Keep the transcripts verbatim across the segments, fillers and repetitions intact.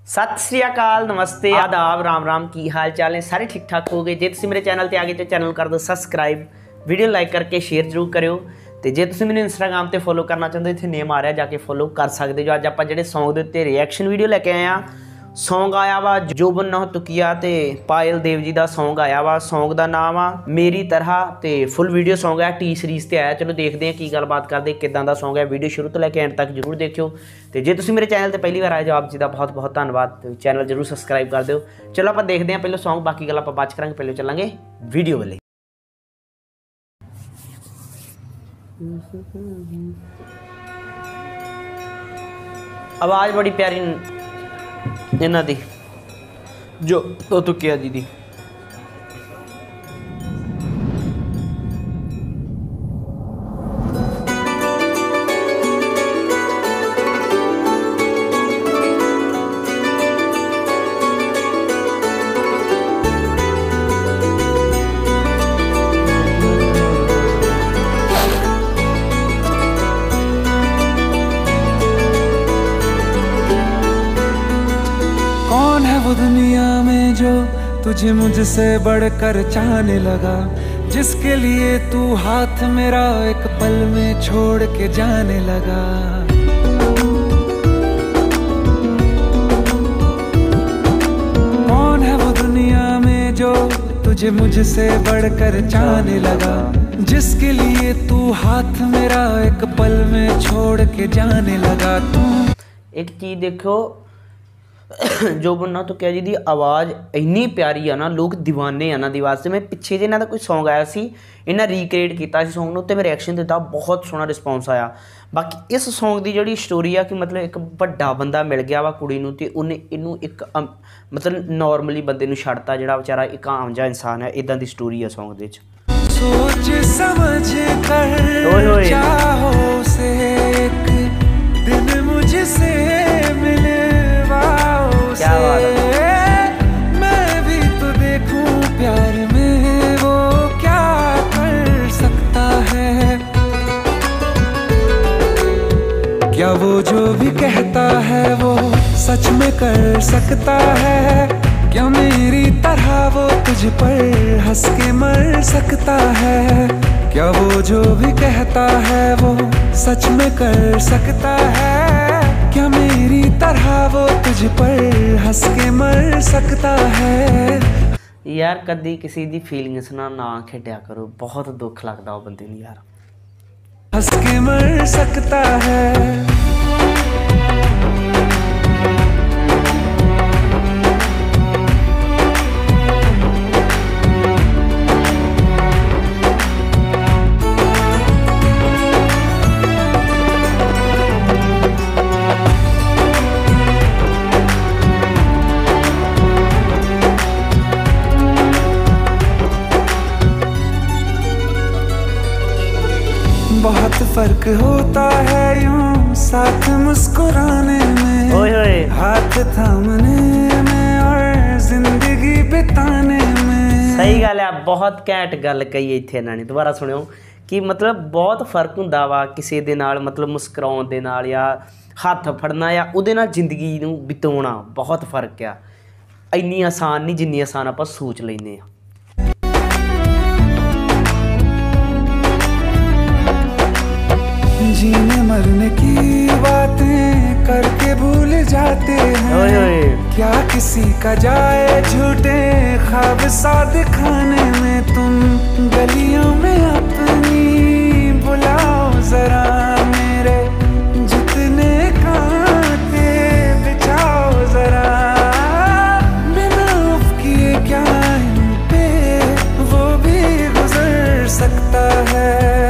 सत श्री अकाल, नमस्ते, आदाब, राम राम। की हाल चाल है? सारे ठीक ठाक हो गए? जे तुसीं मेरे चैनल ते आ गए तो चैनल कर दो सबसक्राइब, वीडियो लाइक करके शेयर जरूर करो। तो जे तुसीं मैनूं इंस्टाग्राम ते फॉलो करना चाहते हो इत्थे नेम आ रहा जाके फॉलो कर सकते जो। अज आपां जिहड़े सॉन्ग दे उत्ते रिएक्शन वीडियो लेके आए हैं। सॉन्ग आया वा जोबन नौ तुकिया ते पायल देव जी का सॉन्ग आया वा। सॉन्ग का नाम आ मेरी तरह ते फुल वीडियो सॉन्ग है, टी सीरीज़ ते आया। चलो देखते हैं की गलबात करते किदां दा सॉन्ग है। वीडियो शुरू तो लैके एंड तक जरूर देखियो। तो जे तुसीं मेरे चैनल ते पहली बार आए जो आप जी का बहुत बहुत धन्यवाद। चैनल जरूर सबसक्राइब कर दो। चलो आप देखते हैं पहले सॉन्ग, बाकी गल आप बात करांगे। पहले चलांगे वीडियो वाले। आवाज़ बड़ी प्यारी इन्हां दी जो तो तुकिया जी दी। वो दुनिया में जो तुझे मुझसे बढ़कर चाहने लगा, जिसके लिए तू हाथ मेरा एक पल में छोड़ के जाने लगा। कौन है वो दुनिया में जो तुझे मुझसे बढ़कर चाहने लगा, जिसके लिए तू हाथ मेरा एक पल में छोड़ के जाने लगा। तू एक चीज़ देखो, जोबन नौ तुकिया जी की आवाज़ इन्नी प्यारी है ना, लोग दीवाने हैं ना दी आवाज़ से। मैं पिछे जे इन्हां दा कोई सॉन्ग आया सी, इन्हें रिक्रिएट किया सॉन्ग नूं ते मैं रिएक्शन दिता, बहुत सोहना रिस्पॉन्स आया। बाकी इस सॉन्ग की जिहड़ी स्टोरी आ कि मतलब एक बड़ा बंदा मिल गया वा कुड़ी नूं ते उन्हें इनू एक मतलब नॉर्मली बंदे नूं छड्डता, जिहड़ा बेचारा एक आम जिहा इंसान है। इदां दी स्टोरी है सॉन्ग दे विच। सोच समझ कर चाहो से एक दिन मुझसे मिलवाओ से, मैं भी तो देखूं प्यार में वो क्या कर सकता है। क्या वो जो भी कहता है वो सच में कर सकता है? क्या मेरी तरह वो तुझ पर हंस के मर सकता है? क्या वो जो भी कहता है वो सच में कर सकता है? क्या मेरी तरह वो तुझ पर हंस के मर सकता है? यार कदी किसी दी फीलिंग्स ना ना खेडिया करो, बहुत दुख लगता वो बंदे नूं यार। हंस के मर सकता है। बहुत फर्क होता है यूं साथ मुस्कुराने में, ओए ओए। हाथ थामने में और जिंदगी बिताने में। सही गल है, बहुत घैंट गल कही इत्थे इन्हां ने। दोबारा सुनियो कि मतलब बहुत फर्क हुंदा वा किसी दे नाल, मतलब मुस्कुराउण दे नाल या हत्थ फड़ना या उहदे नाल जिंदगी नूं बिताउणा, बहुत फर्क आ। इन्नी आसान नहीं जिन्नी आसान आपां सोच लैंदे आ। जीने मरने की बातें करके भूल जाते हैं। ओए ओए। क्या किसी का जाए झूठे ख्वाब सा दिखाने में? तुम गलियों में अपनी बुलाओ जरा मेरे जितने कांटे बिछाओ जरा, बिना उफ किए क्या इन पे वो भी गुजर सकता है?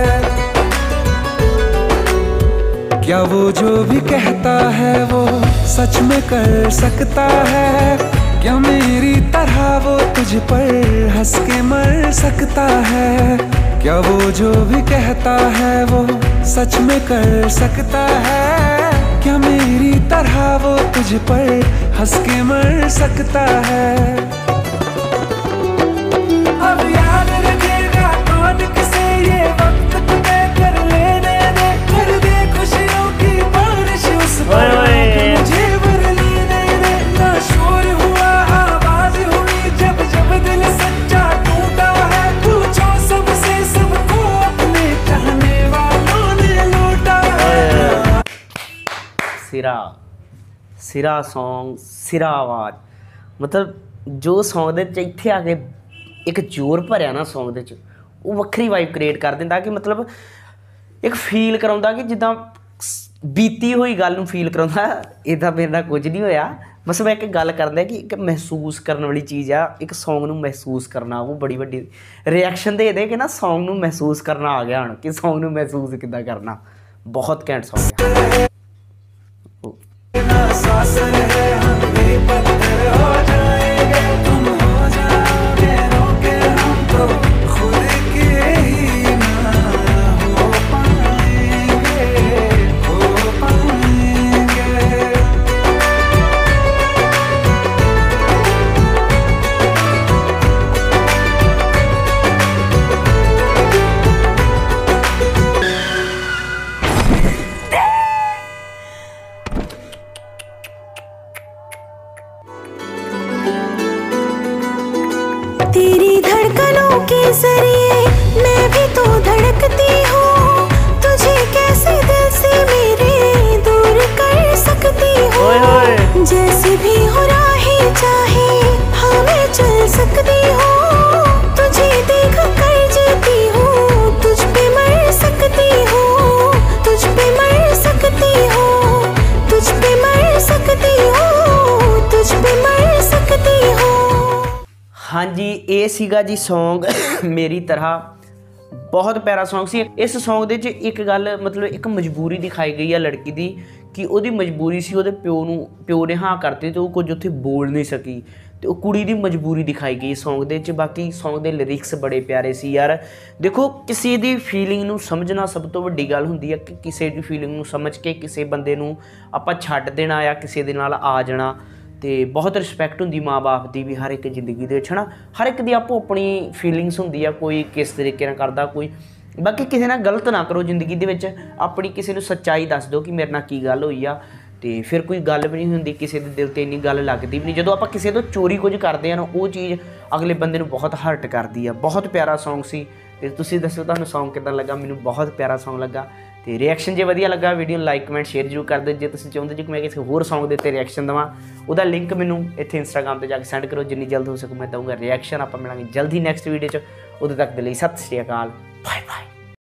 क्या वो जो भी कहता है वो सच में कर सकता है? क्या मेरी तरह वो तुझ पर हंस के मर सकता है? क्या वो जो भी कहता है वो सच में कर सकता है? क्या मेरी तरह वो तुझ पर हंस के मर सकता है? अब याद रखेगा कौन किसे ये वक्त तय कर लेने दे, कर दे खुशियों की बारिश उस पर मुझे भर लेने दे। ना सिरा सिरा सॉन्ग सिरा आवाज़ मतलब जो सॉन्ग दे विच इत्थे आके एक जोर भरिया ना सॉन्ग दे विच वो वक्री वाइब क्रिएट कर दिंदा कि मतलब एक फील कराउंदा कि जिद्दां बीती हुई गल नूं फील कराउंदा। इदां मेरे नाल कुछ नहीं होया, बस मैं एक गल करदा कि एक महसूस करने वाली चीज़ आ, एक सॉन्ग नूं महसूस करना वो बड़ी वड्डी रिएक्शन दे दे कि ना सॉन्ग नूं महसूस करना आ गया हुण कि सॉन्ग नूं महसूस किद्दां करना। बहुत घैंट सॉन्ग है। तेरी धड़कनों के जरिए मैं भी तो धड़कती हूँ, तुझे कैसे दिल से मेरे दूर कर सकती हूँ। जैसे भी हो राहें चाहे हाँ मैं चल सकती हूँ, तुझे देख कर जीती हूँ, तुझ पे मर सकती हूँ, तुझ पे मर सकती हूँ, तुझ पे मर सकती हूँ, तुझ पे मर सकती हूँ। हाँ जी, ये सीगा जी सॉन्ग मेरी तरह बहुत प्यारा सॉन्ग सी। इस सॉन्ग दे च एक गल मतलब एक मजबूरी दिखाई गई है लड़की दी कि ਉਹਦੀ मजबूरी सी ਉਹਦੇ ਪਿਓ ਨੂੰ ਪਿਓ ਨੇ ਹਾਂ ਕਰਤੀ ਤੇ ਉਹ ਕੁਝ ਉੱਥੇ ਬੋਲ ਨਹੀਂ ਸਕੀ ਤੇ ਉਹ ਕੁੜੀ ਦੀ ਮਜਬੂਰੀ ਦਿਖਾਈ ਗਈ ਸੌਂਗ ਦੇ ਵਿੱਚ। ਬਾਕੀ ਸੌਂਗ ਦੇ ਲਿਰਿਕਸ ਬੜੇ ਪਿਆਰੇ ਸੀ ਯਾਰ। ਦੇਖੋ ਕਿਸੇ ਦੀ ਫੀਲਿੰਗ ਨੂੰ ਸਮਝਣਾ ਸਭ ਤੋਂ ਵੱਡੀ ਗੱਲ ਹੁੰਦੀ ਹੈ ਕਿ ਕਿਸੇ ਦੀ ਫੀਲਿੰਗ ਨੂੰ ਸਮਝ ਕੇ ਕਿਸੇ ਬੰਦੇ ਨੂੰ ਆਪਾਂ ਛੱਡ ਦੇਣਾ ਜਾਂ ਕਿਸੇ ਦੇ ਨਾਲ ਆ ਜਾਣਾ। तो बहुत रिस्पैक्ट होंगी माँ बाप की भी हर एक जिंदगी के है ना, हर एक की आपो अपनी फीलिंग्स होंगी है, कोई किस तरीके नाल करदा कोई। बाकी किसी नाल गलत ना करो जिंदगी दे विच, अपनी किसी नूं सच्चाई दस दो कि मेरे नाल की गल होई आ तो फिर कोई गल भी नहीं होंदी, किसी दे दिल ते इन्नी गल लगदी भी नहीं। जदों आपां किसी तों चोरी कुछ करदे आ ना वो चीज़ अगले बंदे नूं बहुत हर्ट करदी है। बहुत प्यारा सॉन्ग सी ते तुसीं दस्सो तुहानूं सॉन्ग किदां लगा। मैनूं बहुत प्यारा सॉन्ग लगा तो रिएक्शन जो वधिया लगा वीडियो लाइक कमेंट शेयर जरूर कर दो। जो तुसीं चाहुंदे जे कि मैं किसी होर सॉन्ग दे उत्ते रिएक्शन देवां उहदा लिंक मैनूं इत्थे इंस्टाग्राम ते जाके सेंड करो, जिन्नी जल्द हो सके मैं दूँगा रिएक्शन। आपां मिलांगे जल्द ही नैक्सट वीडियो च, उदों तक दे लई सत श्री अकाल, बाय बाय।